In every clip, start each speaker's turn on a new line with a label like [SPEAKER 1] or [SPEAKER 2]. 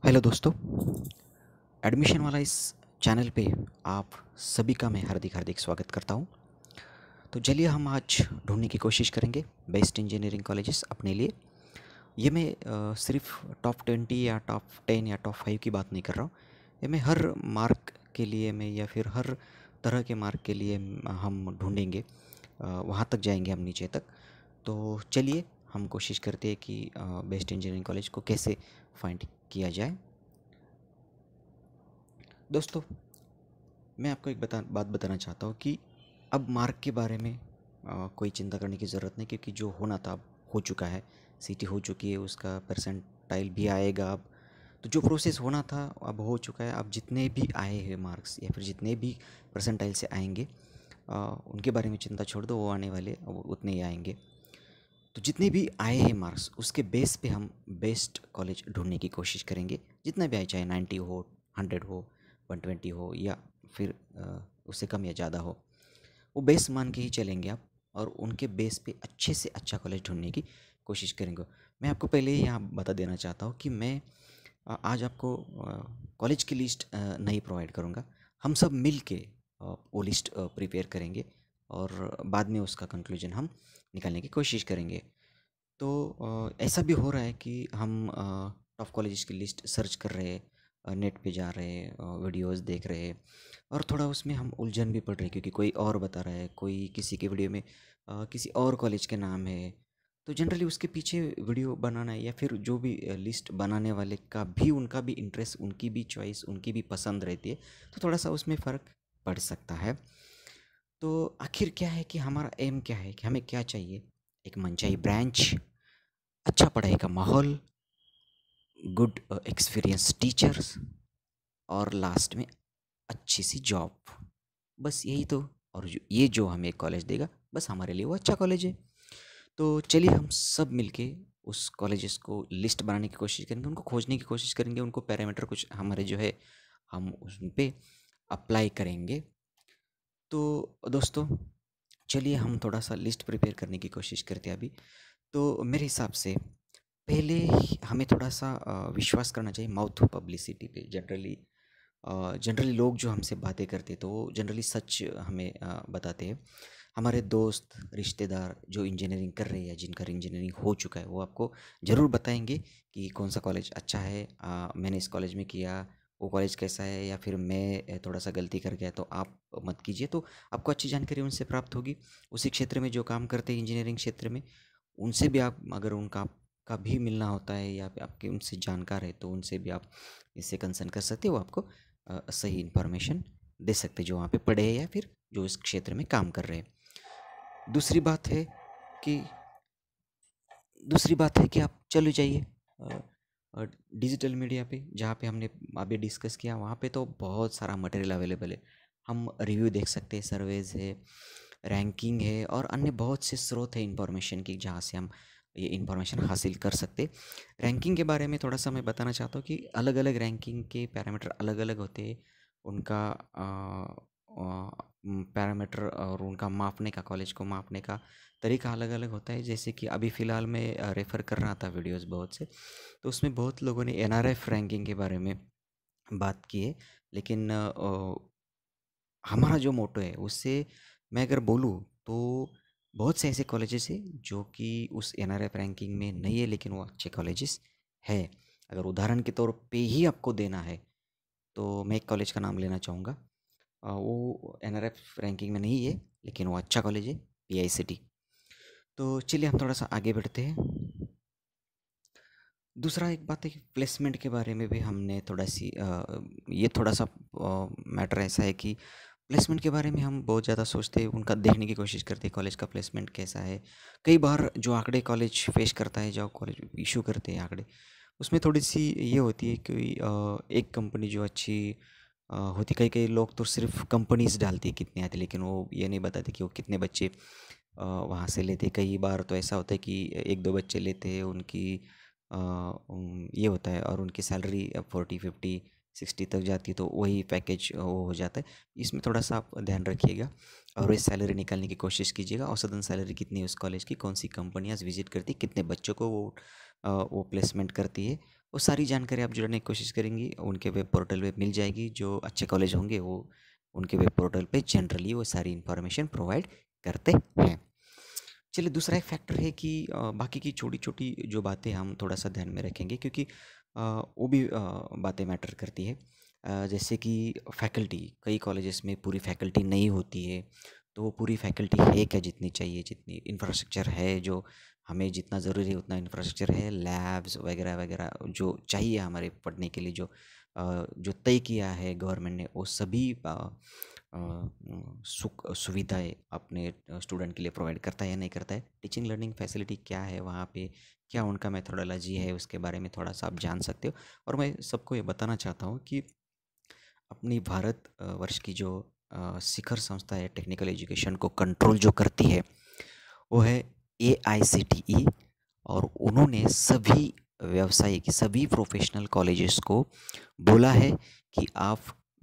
[SPEAKER 1] Hello दोस्तों। Admission वाला इस चैनल पे आप सभी का मैं हार्दिक हार्दिक स्वागत करता हूँ। तो चलिए हम आज ढूंढने की कोशिश करेंगे बेस्ट इंजीनियरिंग कॉलेजेस अपने लिए। ये मैं सिर्फ टॉप 20 या टॉप 10 या टॉप 5 की बात नहीं कर रहा हूँ। ये मैं हर मार्क के लिए मैं या फिर हर तरह के मार्क के लिए हम ढूंढेंगे। वहाँ तक जाएंगे हम नीचे तक। तो चलिए हम कोशिश करते हैं कि बेस्ट इंजीनियरिंग कॉलेज को कैसे फाइंड किया जाए। दोस्तों, मैं आपको एक बात बताना चाहता हूँ कि अब मार्क के बारे में कोई चिंता करने की ज़रूरत नहीं, क्योंकि जो होना था अब हो चुका है। सीटी हो चुकी है, उसका परसेंटाइल भी आएगा अब। तो जो प्रोसेस होना था अब हो चुका है। अब जितने भी आए हैं मार्क्स या फिर जितने भी परसेंटाइल से आएंगे, उनके बारे में चिंता छोड़ दो, वो आने वाले वो उतने ही आएंगे। तो जितने भी आए हैं मार्क्स, उसके बेस पे हम बेस्ट कॉलेज ढूंढने की कोशिश करेंगे। जितना भी आए, चाहे 90 हो, 100 हो, 120 हो, या फिर उससे कम या ज़्यादा हो, वो बेस मान के ही चलेंगे आप। और उनके बेस पे अच्छे से अच्छा कॉलेज ढूंढने की कोशिश करेंगे। मैं आपको पहले ही यहाँ बता देना चाहता हूँ कि मैं आज आपको कॉलेज की लिस्ट नहीं प्रोवाइड करूँगा। हम सब मिल के वो लिस्ट प्रिपेयर करेंगे और बाद में उसका कंक्लूजन हम निकालने की कोशिश करेंगे। तो ऐसा भी हो रहा है कि हम टॉप कॉलेजेस की लिस्ट सर्च कर रहे हैं, नेट पे जा रहे हैं, वीडियोस देख रहे हैं, और थोड़ा उसमें हम उलझन भी पड़ रहे हैं, क्योंकि कोई और बता रहा है, कोई किसी के वीडियो में किसी और कॉलेज के नाम है। तो जनरली उसके पीछे वीडियो बनाना है, या फिर जो भी लिस्ट बनाने वाले का भी, उनका भी इंटरेस्ट, उनकी भी चॉइस, उनकी भी पसंद रहती है। तो थोड़ा सा उसमें फ़र्क पड़ सकता है। तो आखिर क्या है कि हमारा एम क्या है, कि हमें क्या चाहिए? एक मनचाही ब्रांच, अच्छा पढ़ाई का माहौल, गुड एक्सपीरियंस टीचर्स, और लास्ट में अच्छी सी जॉब। बस यही तो। और ये जो हमें कॉलेज देगा, बस हमारे लिए वो अच्छा कॉलेज है। तो चलिए हम सब मिलके उस कॉलेजेस को लिस्ट बनाने की कोशिश करेंगे, उनको खोजने की कोशिश करेंगे, उनको पैरामीटर कुछ हमारे जो है हम उन पे अप्लाई करेंगे। तो दोस्तों, चलिए हम थोड़ा सा लिस्ट प्रिपेयर करने की कोशिश करते हैं अभी। तो मेरे हिसाब से पहले हमें थोड़ा सा विश्वास करना चाहिए माउथ पब्लिसिटी पे। जनरली लोग जो हमसे बातें करते तो वो जनरली सच हमें बताते हैं। हमारे दोस्त रिश्तेदार जो इंजीनियरिंग कर रहे हैं या जिनका इंजीनियरिंग हो चुका है, वो आपको ज़रूर बताएंगे कि कौन सा कॉलेज अच्छा है, मैंने इस कॉलेज में किया, वो कॉलेज कैसा है, या फिर मैं थोड़ा सा गलती कर गया तो आप मत कीजिए। तो आपको अच्छी जानकारी उनसे प्राप्त होगी। उसी क्षेत्र में जो काम करते हैं इंजीनियरिंग क्षेत्र में, उनसे भी आप, अगर उनका का भी मिलना होता है या आपके उनसे जानकार है, तो उनसे भी आप इससे कंसर्न कर सकते हो। वो आपको सही इन्फॉर्मेशन दे सकते हैं, जो वहाँ पे पढ़े हैं या फिर जो इस क्षेत्र में काम कर रहे हैं। दूसरी बात है कि दूसरी बात है कि आप चले जाइए डिजिटल मीडिया पे, जहाँ पे हमने अभी डिस्कस किया, वहाँ पे तो बहुत सारा मटेरियल अवेलेबल है। हम रिव्यू देख सकते हैं, सर्वेज है, रैंकिंग है, और अन्य बहुत से स्रोत है इंफॉर्मेशन की, जहाँ से हम ये इंफॉर्मेशन हासिल कर सकते। रैंकिंग के बारे में थोड़ा सा मैं बताना चाहता हूँ कि अलग अलग रैंकिंग के पैरामीटर अलग अलग होते हैं। उनका पैरामीटर और उनका मापने का, कॉलेज को मापने का तरीका अलग अलग होता है। जैसे कि अभी फ़िलहाल मैं रेफ़र कर रहा था वीडियोस बहुत से, तो उसमें बहुत लोगों ने एनआरएफ रैंकिंग के बारे में बात की है। लेकिन हमारा जो मोटो है उससे मैं अगर बोलूँ, तो बहुत से ऐसे कॉलेजेस हैं जो कि उस एनआरएफ रैंकिंग में नहीं है, लेकिन वो अच्छे कॉलेजेस है। अगर उदाहरण के तौर पे ही आपको देना है, तो मैं एक कॉलेज का नाम लेना चाहूँगा। वो एनआरएफ रैंकिंग में नहीं है, लेकिन वो अच्छा कॉलेज है, पीआईसीटी। तो चलिए हम थोड़ा सा आगे बढ़ते हैं। दूसरा एक बात है कि प्लेसमेंट के बारे में भी हमने थोड़ा सी ये थोड़ा सा मैटर ऐसा है कि प्लेसमेंट के बारे में हम बहुत ज़्यादा सोचते हैं, उनका देखने की कोशिश करते हैं कॉलेज का प्लेसमेंट कैसा है। कई बार जो आंकड़े कॉलेज फेस करता है, जो कॉलेज इशू करते हैं आंकड़े, उसमें थोड़ी सी ये होती है कि एक कंपनी जो अच्छी होती, कई कई लोग तो सिर्फ कंपनीज डालती है कितने आते, लेकिन वो ये नहीं बताते कि वो कितने बच्चे वहाँ से लेते। कई बार तो ऐसा होता है कि एक दो बच्चे लेते हैं, उनकी ये होता है, और उनकी सैलरी 40 50 60 तक जाती है, तो वही पैकेज वो हो जाता है। इसमें थोड़ा सा आप ध्यान रखिएगा और ये सैलरी निकालने की कोशिश कीजिएगा। औसतन सैलरी कितनी है उस कॉलेज की, कौन सी कंपनियाँ विजिट करती है, कितने बच्चों को वो प्लेसमेंट करती है, वो सारी जानकारी आप जुड़ने की कोशिश करेंगी, उनके वेब पोर्टल पे मिल जाएगी। जो अच्छे कॉलेज होंगे वो उनके वेब पोर्टल पे जनरली वो सारी इन्फॉर्मेशन प्रोवाइड करते हैं। चलिए, दूसरा एक फैक्टर है कि बाकी की छोटी-छोटी जो बातें हम थोड़ा-सा ध्यान में रखेंगे, क्योंकि वो भी बातें मैटर करती है। जैसे कि फैकल्टी, कई कॉलेजेस में पूरी फैकल्टी नहीं होती है, तो वो पूरी फैकल्टी है क्या जितनी चाहिए, जितनी इंफ्रास्ट्रक्चर है, जो हमें जितना ज़रूरी है उतना इंफ्रास्ट्रक्चर है, लैब्स वगैरह-वगैरह जो चाहिए हमारे पढ़ने के लिए, जो तय किया है गवर्नमेंट ने, वो सभी सुख सुविधाएं अपने स्टूडेंट के लिए प्रोवाइड करता है या नहीं करता है। टीचिंग लर्निंग फैसिलिटी क्या है वहाँ पे, क्या उनका मेथोडोलॉजी है, उसके बारे में थोड़ा सा आप जान सकते हो। और मैं सबको ये बताना चाहता हूँ कि अपनी भारत वर्ष की जो शिखर संस्था है टेक्निकल एजुकेशन को कंट्रोल जो करती है, वो है AICTE। और उन्होंने सभी व्यवसायिक, सभी प्रोफेशनल कॉलेजेस को बोला है कि आप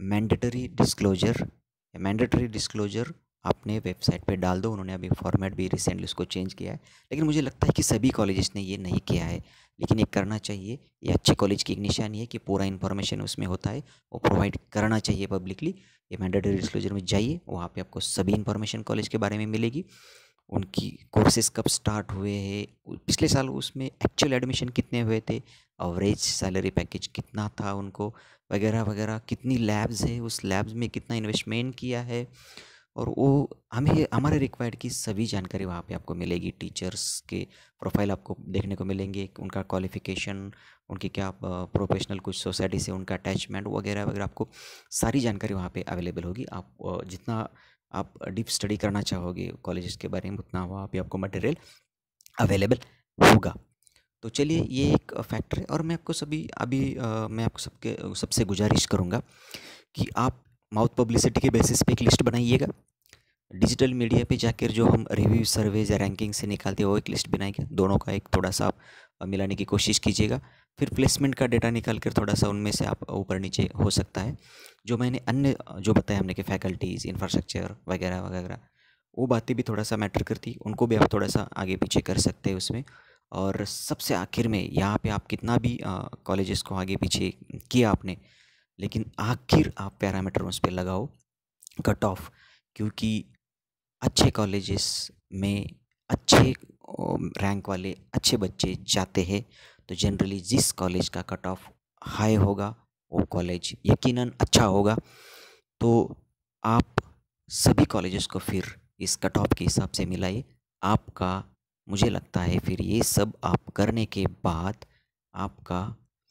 [SPEAKER 1] मैंडेटरी डिस्क्लोजर अपने वेबसाइट पे डाल दो। उन्होंने अभी फॉर्मेट भी रिसेंटली उसको चेंज किया है, लेकिन मुझे लगता है कि सभी कॉलेजेस ने ये नहीं किया है, लेकिन ये करना चाहिए। ये अच्छे कॉलेज की एक निशानी है कि पूरा इन्फॉर्मेशन उसमें होता है, वो प्रोवाइड करना चाहिए पब्लिकली। ये मैंडेटरी डिस्क्लोजर में जाइए, वहाँ पे आपको सभी इन्फॉर्मेशन कॉलेज के बारे में मिलेगी। उनकी कोर्सेज कब स्टार्ट हुए हैं, पिछले साल उसमें एक्चुअल एडमिशन कितने हुए थे, एवरेज सैलरी पैकेज कितना था उनको, वगैरह वगैरह, कितनी लैब्स है, उस लैब्स में कितना इन्वेस्टमेंट किया है। और वो हमें हमारे रिक्वायर्ड की सभी जानकारी वहाँ पे आपको मिलेगी। टीचर्स के प्रोफाइल आपको देखने को मिलेंगे, उनका क्वालिफ़िकेशन, उनकी क्या प्रोफेशनल कुछ सोसाइटी से उनका अटैचमेंट वगैरह वगैरह, आपको सारी जानकारी वहाँ पे अवेलेबल होगी। आप जितना आप डीप स्टडी करना चाहोगे कॉलेजेस के बारे में, उतना वहाँ पे आपको मटेरियल अवेलेबल होगा। तो चलिए, ये एक फैक्टर है। और मैं आपको मैं आपको सबसे गुजारिश करूँगा कि आप माउथ पब्लिसिटी के बेसिस पे एक लिस्ट बनाइएगा। डिजिटल मीडिया पे जाकर जो हम रिव्यू, सर्वेज या रैंकिंग से निकालते हैं, वो एक लिस्ट बनाएंगे। दोनों का एक थोड़ा सा आप मिलाने की कोशिश कीजिएगा। फिर प्लेसमेंट का डेटा निकाल कर थोड़ा सा उनमें से आप ऊपर नीचे हो सकता है। जो मैंने अन्य जो बताया हमने कि फैकल्टीज़, इंफ्रास्ट्रक्चर वगैरह वगैरह, वो बातें भी थोड़ा सा मैटर करती, उनको भी आप थोड़ा सा आगे पीछे कर सकते हैं उसमें। और सबसे आखिर में यहाँ पे आप कितना भी कॉलेजेस को आगे पीछे किया आपने, लेकिन आखिर आप पैरामीटर उस पर लगाओ, कट ऑफ। क्योंकि अच्छे कॉलेजेस में अच्छे रैंक वाले अच्छे बच्चे जाते हैं, तो जनरली जिस कॉलेज का कट ऑफ हाई होगा वो कॉलेज यकीनन अच्छा होगा। तो आप सभी कॉलेजेस को फिर इस कट ऑफ के हिसाब से मिलाइए। आपका, मुझे लगता है फिर ये सब आप करने के बाद आपका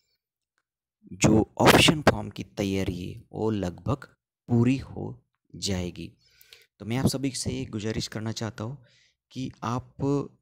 [SPEAKER 1] जो ऑप्शन फॉर्म की तैयारी है वो लगभग पूरी हो जाएगी। तो मैं आप सभी से ये गुजारिश करना चाहता हूँ कि आप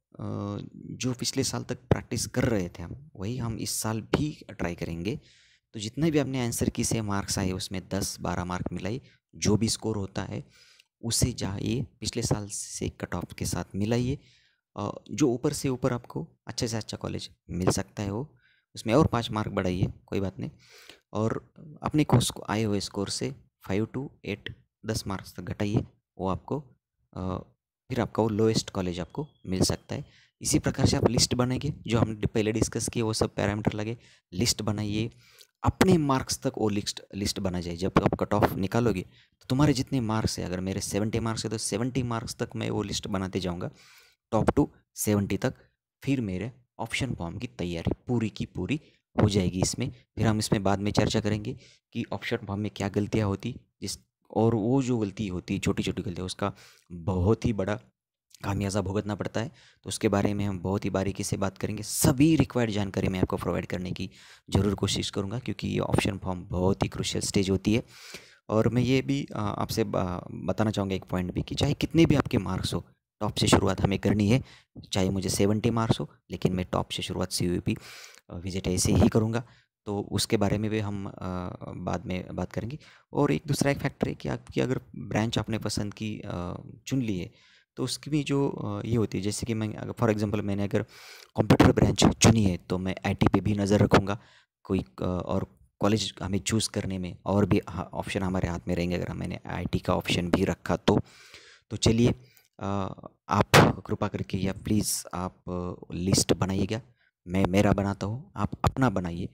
[SPEAKER 1] जो पिछले साल तक प्रैक्टिस कर रहे थे, हम वही हम इस साल भी ट्राई करेंगे। तो जितने भी आपने आंसर की से मार्क्स आए, उसमें 10-12 मार्क मिलाइए। जो भी स्कोर होता है उसे जाइए पिछले साल से कट ऑफ के साथ मिलाइए। जो ऊपर से ऊपर आपको अच्छे से अच्छा कॉलेज मिल सकता है, वो उसमें और 5 मार्क बढ़ाइए, कोई बात नहीं। और अपने कोर्स को आए हुए स्कोर से 5 to 8, 10 मार्क्स तक घटाइए। वो आपको फिर आपका वो लोएस्ट कॉलेज आपको मिल सकता है। इसी प्रकार से आप लिस्ट बनाएंगे, जो हमने पहले डिस्कस किए वो सब पैरामीटर लगे, लिस्ट बनाइए। अपने मार्क्स तक वो लिस्ट बना जाए। जब आप कट ऑफ निकालोगे तो तुम्हारे जितने मार्क्स है, अगर मेरे 70 मार्क्स है तो 70 मार्क्स तक मैं वो लिस्ट बनाते जाऊँगा, टॉप टू 70 तक। फिर मेरे ऑप्शन फॉर्म की तैयारी पूरी की पूरी हो जाएगी इसमें। फिर हम इसमें बाद में चर्चा करेंगे कि ऑप्शन फॉर्म में क्या गलतियाँ होती, जिस और वो जो गलती होती है, छोटी छोटी गलतियाँ, उसका बहुत ही बड़ा खामियाजा भुगतना पड़ता है। तो उसके बारे में हम बहुत ही बारीकी से बात करेंगे। सभी रिक्वायर्ड जानकारी मैं आपको प्रोवाइड करने की ज़रूर कोशिश करूँगा, क्योंकि ये ऑप्शन फॉर्म बहुत ही क्रूशियल स्टेज होती है। और मैं ये भी आपसे बताना चाहूँगा एक पॉइंट भी, कि चाहे कितने भी आपके मार्क्स हो, टॉप से शुरुआत हमें करनी है। चाहे मुझे 70 मार्क्स हो, लेकिन मैं टॉप से शुरुआत CUET विजिट ऐसे ही करूँगा। तो उसके बारे में भी हम बाद में बात करेंगे। और एक दूसरा एक फैक्टर है कि आपकी अगर ब्रांच आपने पसंद की चुन ली है, तो उसकी भी जो ये होती है, जैसे कि मैं अगर फॉर एग्जांपल मैंने अगर कंप्यूटर ब्रांच चुनी है, तो मैं IT पे भी नज़र रखूँगा। कोई और कॉलेज हमें चूज़ करने में और भी ऑप्शन हमारे हाथ में रहेंगे, अगर मैंने IT का ऑप्शन भी रखा तो चलिए, आप कृपा करके या प्लीज़ आप लिस्ट बनाइएगा। मैं मेरा बनाता हूँ, आप अपना बनाइए।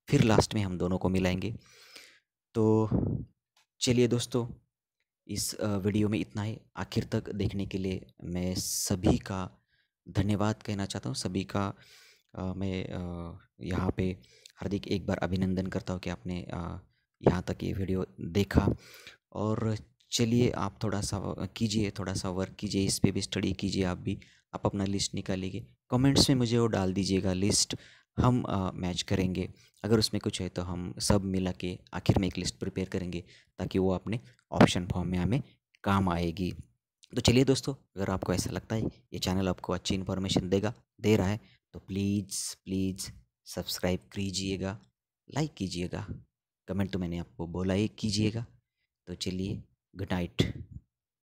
[SPEAKER 1] फिर लास्ट में हम दोनों को मिलाएंगे। तो चलिए दोस्तों, इस वीडियो में इतना ही। आखिर तक देखने के लिए मैं सभी का धन्यवाद कहना चाहता हूँ। सभी का मैं यहाँ पे हार्दिक एक बार अभिनंदन करता हूँ कि आपने यहाँ तक ये वीडियो देखा। और चलिए, आप थोड़ा सा कीजिए, थोड़ा सा वर्क कीजिए, इस पे भी स्टडी कीजिए। आप भी आप अपना लिस्ट निकालिए, कमेंट्स में मुझे वो डाल दीजिएगा लिस्ट। हम मैच करेंगे। अगर उसमें कुछ है तो हम सब मिला के आखिर में एक लिस्ट प्रिपेयर करेंगे, ताकि वो अपने ऑप्शन फॉर्म में हमें काम आएगी। तो चलिए दोस्तों, अगर आपको ऐसा लगता है ये चैनल आपको अच्छी इन्फॉर्मेशन दे रहा है, तो प्लीज़ प्लीज़ सब्सक्राइब कीजिएगा, लाइक कीजिएगा, कमेंट तो मैंने आपको बोला ही कीजिएगा। तो चलिए, गुड नाइट।